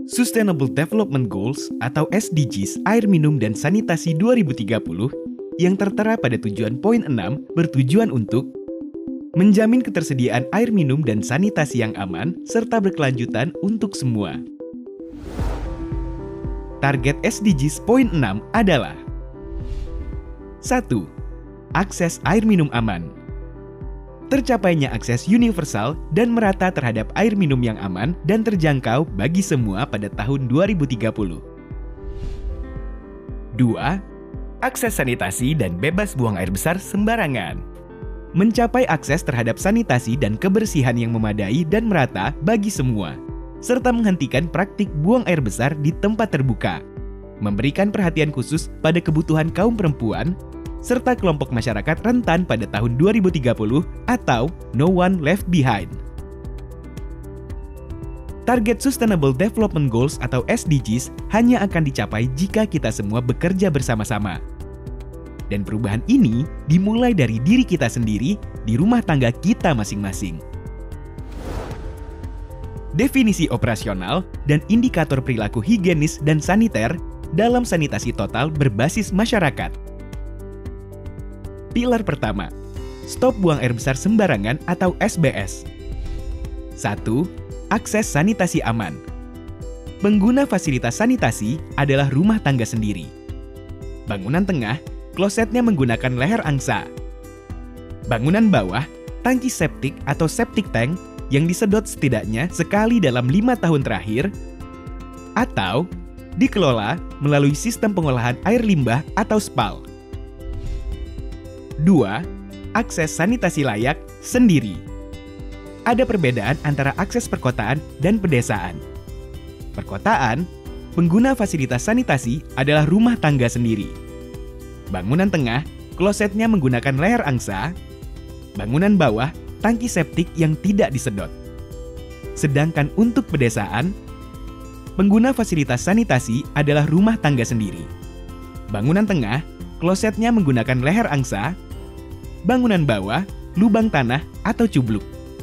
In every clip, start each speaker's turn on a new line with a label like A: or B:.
A: Sustainable Development Goals atau SDGs Air Minum dan Sanitasi 2030 yang tertera pada tujuan poin 6 bertujuan untuk menjamin ketersediaan air minum dan sanitasi yang aman serta berkelanjutan untuk semua. Target SDGs poin 6 adalah 1. Akses air minum aman. Tercapainya akses universal dan merata terhadap air minum yang aman dan terjangkau bagi semua pada tahun 2030. 2. Akses sanitasi dan bebas buang air besar sembarangan. Mencapai akses terhadap sanitasi dan kebersihan yang memadai dan merata bagi semua, serta menghentikan praktik buang air besar di tempat terbuka. Memberikan perhatian khusus pada kebutuhan kaum perempuan, serta kelompok masyarakat rentan pada tahun 2030 atau No One Left Behind. Target Sustainable Development Goals atau SDGs hanya akan dicapai jika kita semua bekerja bersama-sama. Dan perubahan ini dimulai dari diri kita sendiri di rumah tangga kita masing-masing. Definisi operasional dan indikator perilaku higienis dan saniter dalam sanitasi total berbasis masyarakat. Pilar pertama, stop buang air besar sembarangan atau SBS. 1. Akses sanitasi aman. Pengguna fasilitas sanitasi adalah rumah tangga sendiri. Bangunan tengah, klosetnya menggunakan leher angsa. Bangunan bawah, tangki septik atau septic tank yang disedot setidaknya sekali dalam 5 tahun terakhir, atau dikelola melalui sistem pengolahan air limbah atau SPAL. 2. Akses sanitasi layak sendiri. Ada perbedaan antara akses perkotaan dan pedesaan. Perkotaan, pengguna fasilitas sanitasi adalah rumah tangga sendiri. Bangunan tengah, klosetnya menggunakan leher angsa. Bangunan bawah, tangki septik yang tidak disedot. Sedangkan untuk pedesaan, pengguna fasilitas sanitasi adalah rumah tangga sendiri. Bangunan tengah, klosetnya menggunakan leher angsa. Bangunan bawah, lubang tanah atau cubluk.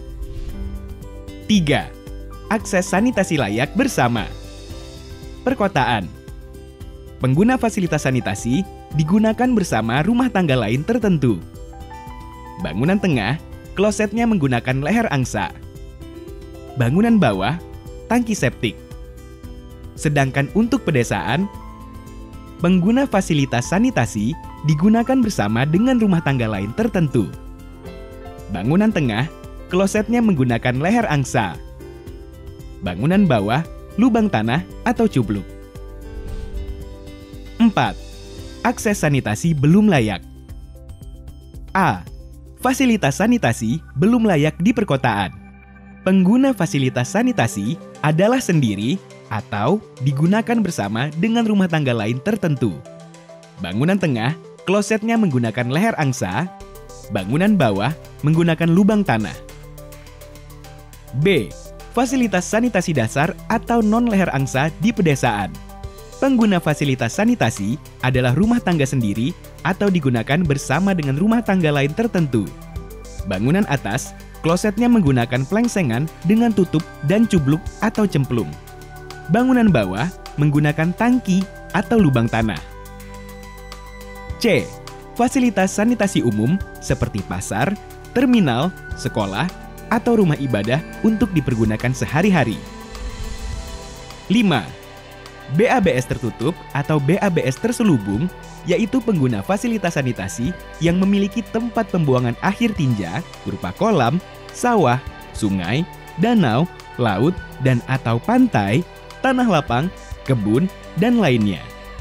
A: 3. Akses sanitasi layak bersama. Perkotaan. Pengguna fasilitas sanitasi digunakan bersama rumah tangga lain tertentu. Bangunan tengah, klosetnya menggunakan leher angsa. Bangunan bawah, tangki septik. Sedangkan untuk pedesaan, pengguna fasilitas sanitasi digunakan bersama dengan rumah tangga lain tertentu. Bangunan tengah, klosetnya menggunakan leher angsa. Bangunan bawah, lubang tanah atau cubluk. 4. Akses sanitasi belum layak. A. Fasilitas sanitasi belum layak di perkotaan. Pengguna fasilitas sanitasi adalah sendiri atau digunakan bersama dengan rumah tangga lain tertentu. Bangunan tengah, klosetnya menggunakan leher angsa. Bangunan bawah menggunakan lubang tanah. B. Fasilitas sanitasi dasar atau non-leher angsa di pedesaan. Pengguna fasilitas sanitasi adalah rumah tangga sendiri atau digunakan bersama dengan rumah tangga lain tertentu. Bangunan atas, klosetnya menggunakan plengsengan dengan tutup dan cubluk atau cemplung. Bangunan bawah menggunakan tangki atau lubang tanah. C. Fasilitas sanitasi umum seperti pasar, terminal, sekolah, atau rumah ibadah untuk dipergunakan sehari-hari. 5. BABS tertutup atau BABS terselubung, yaitu pengguna fasilitas sanitasi yang memiliki tempat pembuangan akhir tinja berupa kolam, sawah, sungai, danau, laut, dan atau pantai, tanah lapang, kebun, dan lainnya.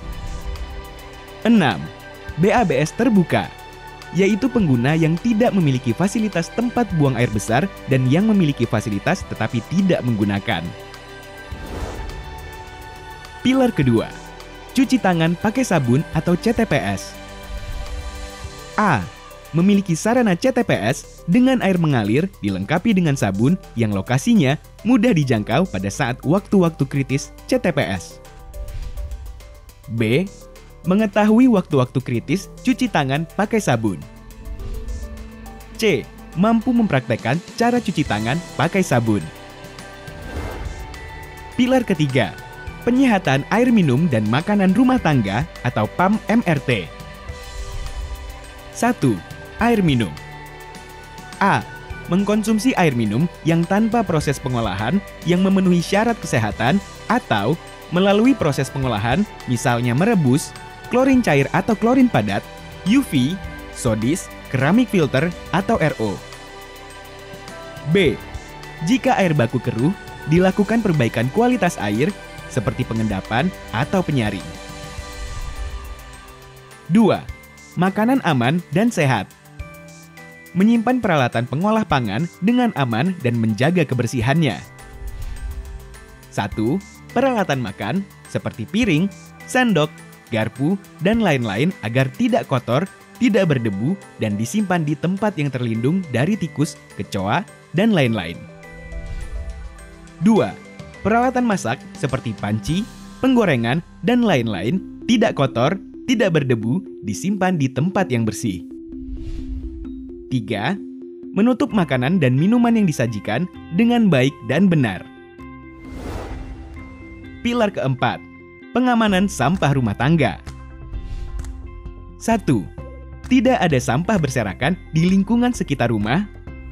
A: 6. BABS terbuka, yaitu pengguna yang tidak memiliki fasilitas tempat buang air besar dan yang memiliki fasilitas tetapi tidak menggunakan. Pilar kedua, cuci tangan pakai sabun atau CTPS. A. Memiliki sarana CTPS dengan air mengalir dilengkapi dengan sabun yang lokasinya mudah dijangkau pada saat waktu-waktu kritis CTPS. B. Mengetahui waktu-waktu kritis cuci tangan pakai sabun. C. Mampu mempraktekkan cara cuci tangan pakai sabun. Pilar ketiga, Penyehatan air minum dan makanan rumah tangga atau PAM MRT. 1. Air minum. A. Mengkonsumsi air minum yang tanpa proses pengolahan yang memenuhi syarat kesehatan atau melalui proses pengolahan, misalnya merebus, klorin cair atau klorin padat, UV, sodis, keramik filter, atau RO. B. Jika air baku keruh, dilakukan perbaikan kualitas air seperti pengendapan atau penyaring. 2. Makanan aman dan sehat. Menyimpan peralatan pengolah pangan dengan aman dan menjaga kebersihannya. 1. Peralatan makan seperti piring, sendok, garpu, dan lain-lain agar tidak kotor, tidak berdebu, dan disimpan di tempat yang terlindung dari tikus, kecoa, dan lain-lain. 2. Peralatan masak seperti panci, penggorengan, dan lain-lain tidak kotor, tidak berdebu, disimpan di tempat yang bersih. 3. Menutup makanan dan minuman yang disajikan dengan baik dan benar. Pilar keempat, pengamanan sampah rumah tangga. 1. Tidak ada sampah berserakan di lingkungan sekitar rumah.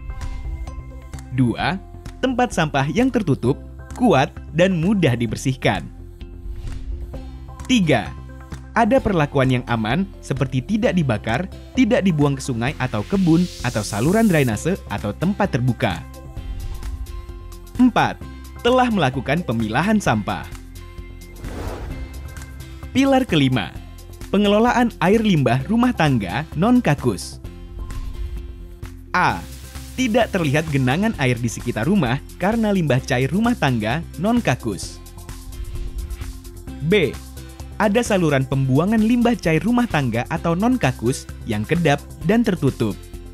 A: 2. Tempat sampah yang tertutup, kuat, dan mudah dibersihkan. 3. Ada perlakuan yang aman seperti tidak dibakar, tidak dibuang ke sungai atau kebun atau saluran drainase atau tempat terbuka. 4. Telah melakukan pemilahan sampah. Pilar kelima, pengelolaan air limbah rumah tangga non-kakus. A. Tidak terlihat genangan air di sekitar rumah karena limbah cair rumah tangga non-kakus. B. Ada saluran pembuangan limbah cair rumah tangga atau non-kakus yang kedap dan tertutup.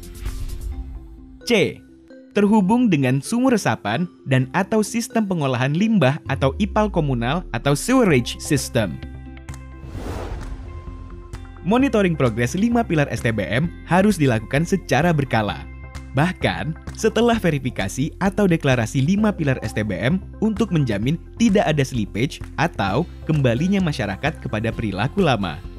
A: C. Terhubung dengan sumur resapan dan atau sistem pengolahan limbah atau IPAL komunal atau sewerage system. Monitoring progres 5 pilar STBM harus dilakukan secara berkala. Bahkan, setelah verifikasi atau deklarasi 5 pilar STBM untuk menjamin tidak ada slippage atau kembalinya masyarakat kepada perilaku lama.